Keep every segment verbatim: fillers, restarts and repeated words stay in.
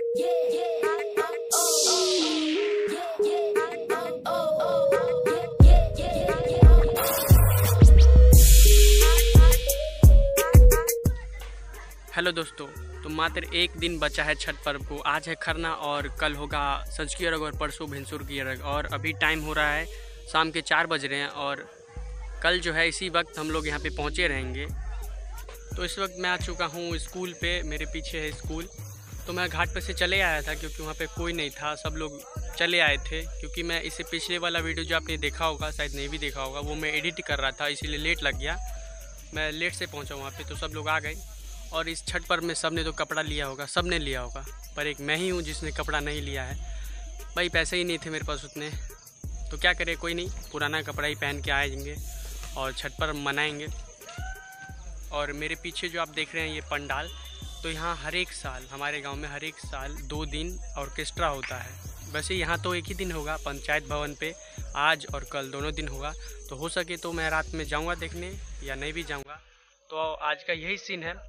Hello दोस्तों, तो मात्र एक दिन बचा है छठ पर्व को। आज है खरना और कल होगा संझकी अर्घ और परसों भिनसुर की अर्घ। और अभी टाइम हो रहा है शाम के चार बज रहे हैं और कल जो है इसी वक्त हम लोग यहाँ पे पहुँचे रहेंगे। तो इस वक्त मैं आ चुका हूँ स्कूल पे, मेरे पीछे है स्कूल। तो मैं घाट पे से चले आया था क्योंकि वहाँ पे कोई नहीं था, सब लोग चले आए थे। क्योंकि मैं इससे पिछले वाला वीडियो जो आपने देखा होगा, शायद नहीं भी देखा होगा, वो मैं एडिट कर रहा था, इसीलिए लेट लग गया। मैं लेट से पहुँचा वहाँ पे, तो सब लोग आ गए। और इस छठ पर्व में सब ने तो कपड़ा लिया होगा, सब ने लिया होगा, पर एक मैं ही हूँ जिसने कपड़ा नहीं लिया है। भाई पैसे ही नहीं थे मेरे पास उतने, तो क्या करें, कोई नहीं, पुराना कपड़ा ही पहन के आएंगे और छठ पर्व मनाएंगे। और मेरे पीछे जो आप देख रहे हैं ये पंडाल, तो यहाँ हर एक साल, हमारे गांव में हर एक साल दो दिन ऑर्केस्ट्रा होता है। वैसे यहाँ तो एक ही दिन होगा पंचायत भवन पे, आज और कल दोनों दिन होगा। तो हो सके तो मैं रात में जाऊँगा देखने, या नहीं भी जाऊँगा। तो आज का यही सीन है।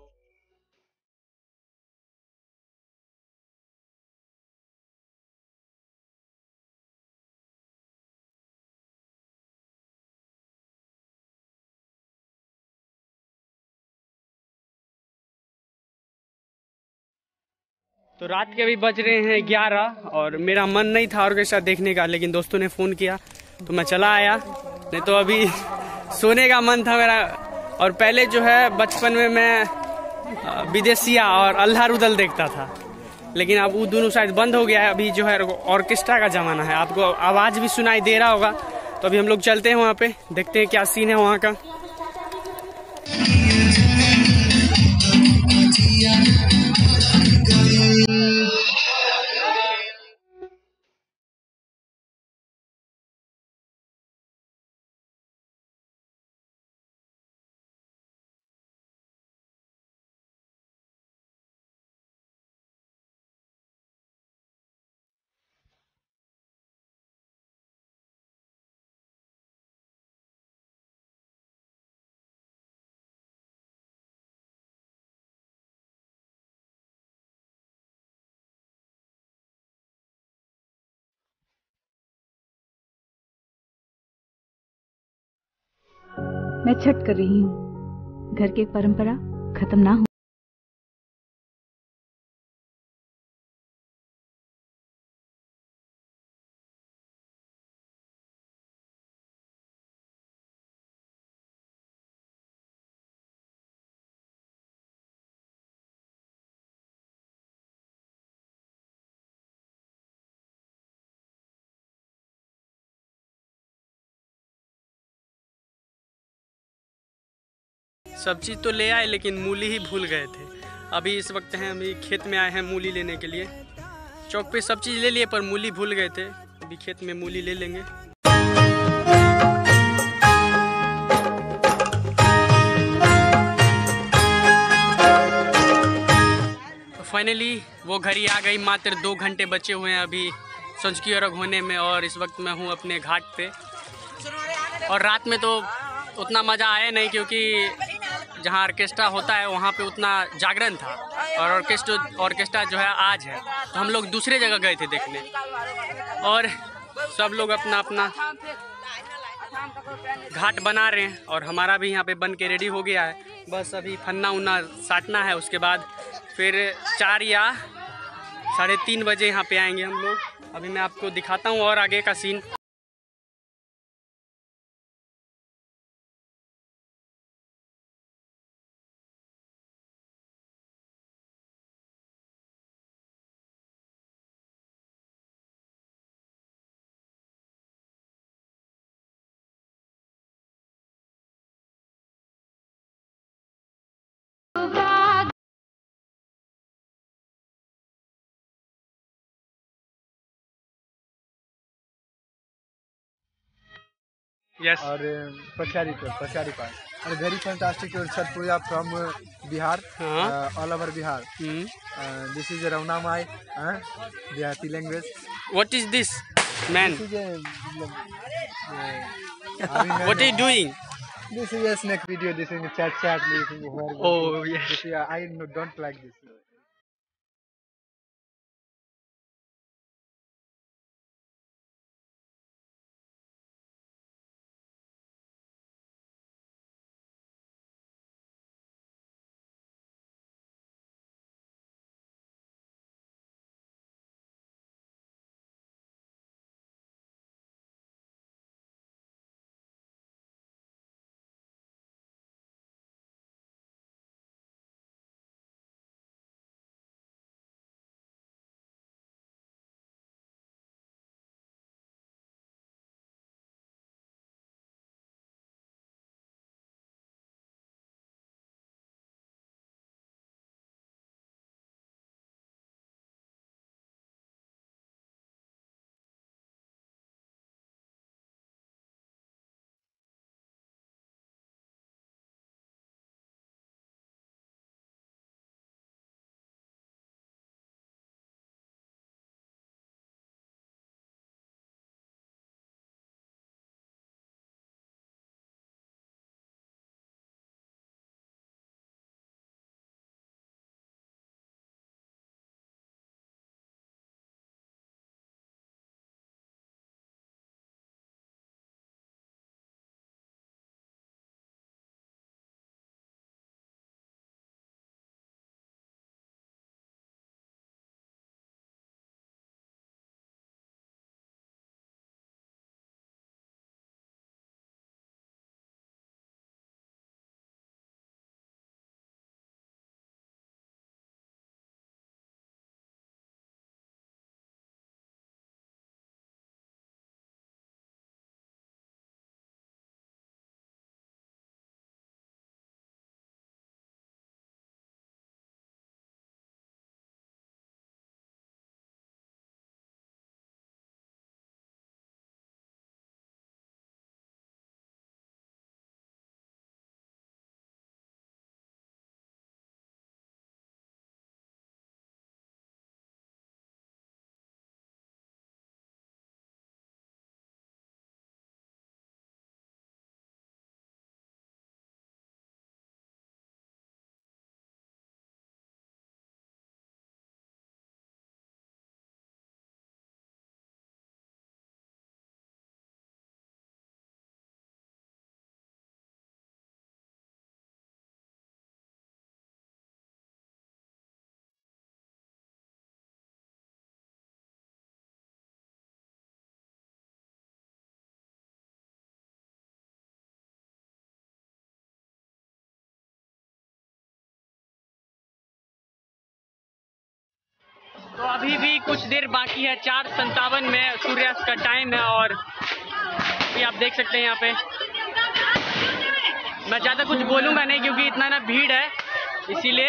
तो रात के अभी बज रहे हैं ग्यारह और मेरा मन नहीं था ऑर्केस्ट्रा देखने का, लेकिन दोस्तों ने फ़ोन किया तो मैं चला आया। नहीं तो अभी सोने का मन था मेरा। और पहले जो है बचपन में मैं विदेशिया और अल्लाह रुदल देखता था, लेकिन अब वो दोनों शायद बंद हो गया है। अभी जो है ऑर्केस्ट्रा का ज़माना है। आपको आवाज़ भी सुनाई दे रहा होगा। तो अभी हम लोग चलते हैं वहाँ पे, देखते हैं क्या सीन है वहाँ का। मैं छठ कर रही हूँ, घर की एक परंपरा खत्म ना हो। सब चीज़ तो ले आए, लेकिन मूली ही भूल गए थे। अभी इस वक्त हैं, अभी खेत में आए हैं मूली लेने के लिए। चौक पे सब चीज़ ले लिए पर मूली भूल गए थे। अभी खेत में मूली ले लेंगे। तो फाइनली वो घड़ी आ गई। मात्र दो घंटे बचे हुए हैं अभी संझकी अर्घ होने में, और इस वक्त मैं हूँ अपने घाट पे। और रात में तो उतना मज़ा आया नहीं, क्योंकि जहाँ ऑर्केस्ट्रा होता है वहाँ पे उतना जागरण था, और ऑर्केस्ट्रा ऑर्केस्ट्रा जो है आज है, तो हम लोग दूसरे जगह गए थे देखने। और सब लोग अपना अपना घाट बना रहे हैं, और हमारा भी यहाँ पे बन के रेडी हो गया है। बस अभी फन्ना उन्ना साटना है, उसके बाद फिर चार या साढ़े तीन बजे यहाँ पे आएंगे हम लोग। अभी मैं आपको दिखाता हूँ और आगे का सीन। Yes. और पछाड़ी पर पछाड़ी पर और very fantastic Chhath Puja from Bihar, all over Bihar. This is रौना माई देहाती language. What is this, man? This is a, uh, What are you doing? This is a snack video. This is a chat chat. Oh, yes. This is, I don't like this. तो अभी भी कुछ देर बाकी है, चार संतावन में सूर्यास्त का टाइम है और ये आप देख सकते हैं यहाँ पे। मैं ज़्यादा कुछ बोलूँगा नहीं क्योंकि इतना ना भीड़ है, इसीलिए।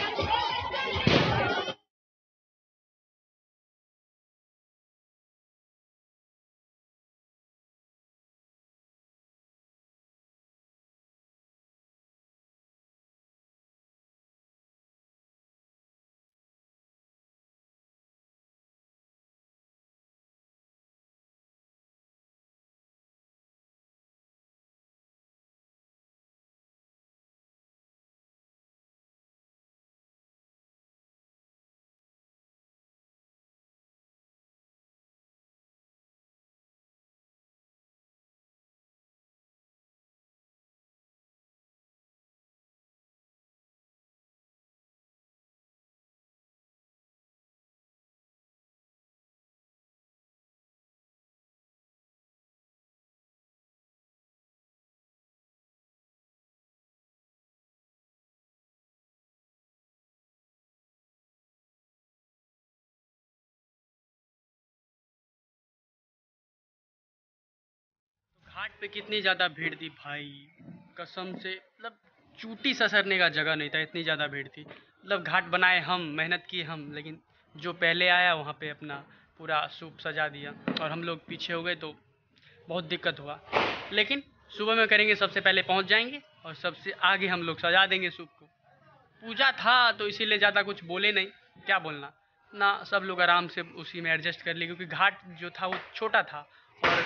घाट पे कितनी ज़्यादा भीड़ थी भाई, कसम से, मतलब चूटी ससरने का जगह नहीं था, इतनी ज़्यादा भीड़ थी। मतलब घाट बनाए हम, मेहनत की हम, लेकिन जो पहले आया वहाँ पे अपना पूरा सूप सजा दिया और हम लोग पीछे हो गए तो बहुत दिक्कत हुआ। लेकिन सुबह में करेंगे, सबसे पहले पहुँच जाएंगे और सबसे आगे हम लोग सजा देंगे सूप को। पूजा था तो इसीलिए ज़्यादा कुछ बोले नहीं, क्या बोलना ना, सब लोग आराम से उसी में एडजस्ट कर लिए क्योंकि घाट जो था वो छोटा था और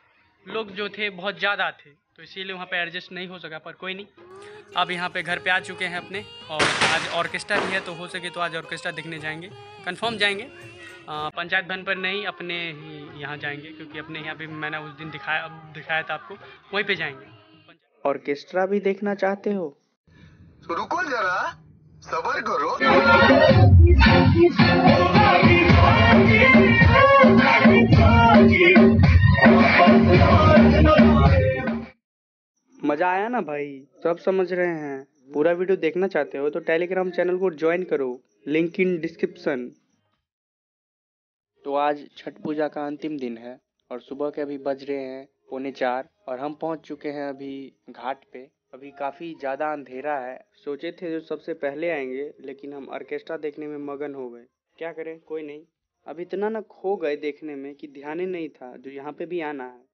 लोग जो थे बहुत ज़्यादा थे, तो इसीलिए वहाँ पे एडजस्ट नहीं हो सका। पर कोई नहीं, अब यहाँ पे घर पे आ चुके हैं अपने और आज ऑर्केस्ट्रा भी है, तो हो सके तो आज ऑर्केस्ट्रा देखने जाएंगे, कंफर्म जाएंगे। आ, पंचायत भवन पर नहीं, अपने ही यहाँ जाएंगे क्योंकि अपने यहाँ पे मैंने उस दिन दिखाया दिखाया था आपको, वहीं पे जाएंगे। ऑर्केस्ट्रा भी देखना चाहते हो तो रुको जरा, सब्र करो। मजा आया ना भाई, सब समझ रहे हैं। पूरा वीडियो देखना चाहते हो तो टेलीग्राम चैनल को ज्वाइन करो, लिंक इन डिस्क्रिप्शन। तो आज छठ पूजा का अंतिम दिन है और सुबह के अभी बज रहे हैं पौने चार और हम पहुंच चुके हैं अभी घाट पे। अभी काफ़ी ज़्यादा अंधेरा है, सोचे थे जो सबसे पहले आएंगे, लेकिन हम ऑर्केस्ट्रा देखने में मगन हो गए। क्या करें, कोई नहीं। अब इतना न खो गए देखने में कि ध्यान ही नहीं था जो यहाँ पे भी आना है।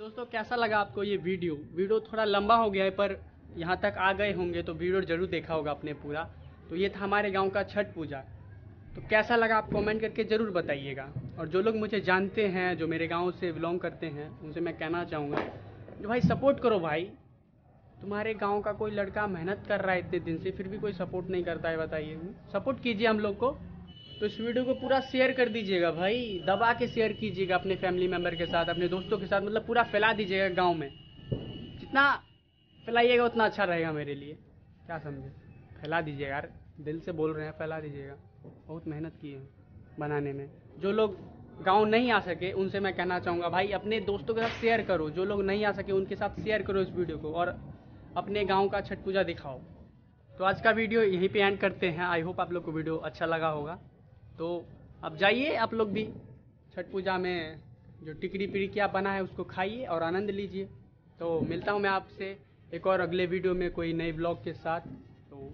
दोस्तों कैसा लगा आपको ये वीडियो? वीडियो थोड़ा लंबा हो गया है, पर यहाँ तक आ गए होंगे तो वीडियो जरूर देखा होगा आपने पूरा। तो ये था हमारे गांव का छठ पूजा। तो कैसा लगा आप कमेंट करके ज़रूर बताइएगा। और जो लोग मुझे जानते हैं, जो मेरे गांव से बिलोंग करते हैं, उनसे मैं कहना चाहूँगा जो भाई सपोर्ट करो भाई। तुम्हारे गांव का कोई लड़का मेहनत कर रहा है इतने दिन से, फिर भी कोई सपोर्ट नहीं करता है, बताइए। सपोर्ट कीजिए हम लोग को। तो इस वीडियो को पूरा शेयर कर दीजिएगा भाई, दबा के शेयर कीजिएगा अपने फैमिली मेम्बर के साथ, अपने दोस्तों के साथ, मतलब पूरा फैला दीजिएगा गांव में। जितना फैलाइएगा उतना अच्छा रहेगा मेरे लिए, क्या समझे? फैला दीजिएगा यार, दिल से बोल रहे हैं, फैला दीजिएगा। बहुत मेहनत की है बनाने में। जो लोग गांव नहीं आ सके उनसे मैं कहना चाहूँगा भाई अपने दोस्तों के साथ शेयर करो। जो लोग नहीं आ सके उनके साथ शेयर करो इस वीडियो को, और अपने गाँव का छठ पूजा दिखाओ। तो आज का वीडियो यहीं पे एंड करते हैं। आई होप आप लोग को वीडियो अच्छा लगा होगा। तो अब जाइए आप लोग भी छठ पूजा में जो टिकरी पिरिकिया बना है उसको खाइए और आनंद लीजिए। तो मिलता हूँ मैं आपसे एक और अगले वीडियो में कोई नई ब्लॉग के साथ। तो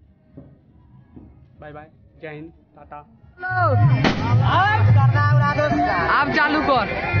बाय बाय, जय हिंद, टाटा। आप चालू कर।